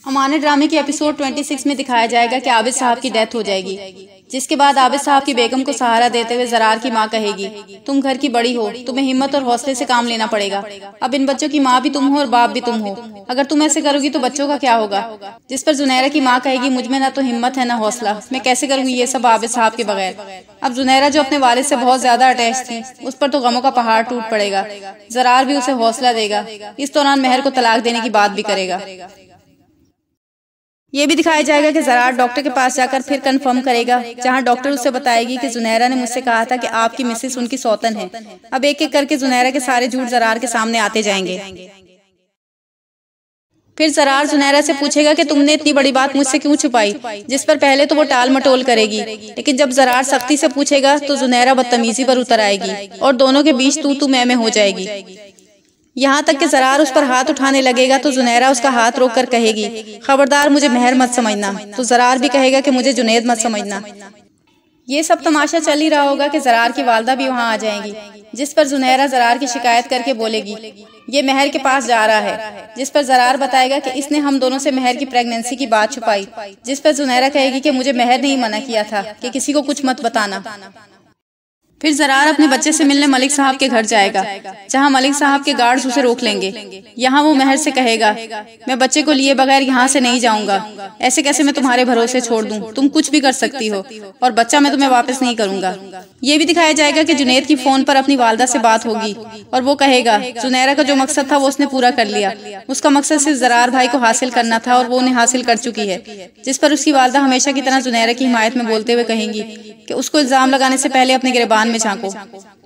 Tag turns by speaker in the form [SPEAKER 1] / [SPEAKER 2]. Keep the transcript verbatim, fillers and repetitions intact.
[SPEAKER 1] हमारे ड्रामे के एपिसोड छब्बीस में दिखाया जाएगा कि आबिद साहब की डेथ हो जाएगी, जिसके बाद आबिद साहब की बेगम को सहारा देते हुए जरार की माँ कहेगी, तुम घर की बड़ी हो, तुम्हें हिम्मत और हौसले से काम लेना पड़ेगा। अब इन बच्चों की माँ भी तुम हो और बाप भी तुम हो। अगर तुम ऐसे करोगी तो बच्चों का क्या होगा? जिस पर जुनैरा की माँ कहेगी, मुझ में ना तो हिम्मत है ना हौसला, मैं कैसे करूंगी ये सब आबिद साहब के बगैर। अब जुनैरा जो अपने वालिद से बहुत ज्यादा अटैच थी, उस पर तो गमों का पहाड़ टूट पड़ेगा। जरार भी उसे हौसला देगा। इस दौरान महर को तलाक देने की बात भी करेगा। ये भी दिखाया जाएगा कि जरार डॉक्टर के पास जाकर फिर कंफर्म करेगा, जहां डॉक्टर उससे बताएगी कि जुनैरा ने मुझसे कहा था कि आपकी मिसेस उनकी सौतन है। अब एक एक करके जुनैरा के सारे झूठ जरार के सामने आते जाएंगे। फिर जरार जुनैरा से पूछेगा कि तुमने इतनी बड़ी बात मुझसे क्यों छुपाई, जिस पर पहले तो वो टाल मटोल करेगी, लेकिन जब जरार सख्ती से पूछेगा तो जुनैरा बदतमीजी पर उतर आएगी और दोनों के बीच तू तू मैं मैं हो जाएगी। यहाँ तक कि जरार उस पर हाथ उठाने लगेगा तो जुनैरा उसका हाथ रोककर कहेगी, खबरदार मुझे महर मत समझना। तो जरार भी कहेगा कि मुझे जुनैद मत समझना। ये सब तमाशा चल ही रहा होगा कि जरार की वालदा भी वहाँ आ जाएंगी, जिस पर जुनैरा जरार की शिकायत करके बोलेगी, ये महर के पास जा रहा है। जिस पर जरार बताएगा कि इसने हम दोनों से महर की प्रेगनेंसी की बात छुपाई। जिस पर जुनैरा कहेगी कि मुझे महर ने ही मना किया था कि किसी को कुछ मत बताना। फिर जरार अपने बच्चे से मिलने मलिक साहब के घर जाएगा, जहां मलिक साहब के गार्ड्स उसे रोक लेंगे। यहाँ वो महर से कहेगा, मैं बच्चे को लिए बगैर यहाँ से नहीं जाऊंगा, ऐसे कैसे मैं तुम्हारे भरोसे छोड़ दूं? तुम कुछ भी कर सकती हो और बच्चा मैं तुम्हें वापस नहीं करूंगा। ये भी दिखाया जाएगा कि जुनैद की फोन पर अपनी वालदा से बात होगी और वो कहेगा, जुनैरा का जो मकसद था वो उसने पूरा कर लिया। उसका मकसद सिर्फ जरार भाई को हासिल करना था और वो उन्हें हासिल कर चुकी है। जिस पर उसकी वालदा हमेशा की तरह जुनैरा की हिमायत में बोलते हुए कहेंगी कि उसको इल्जाम लगाने से पहले अपने गिरबान में झांको।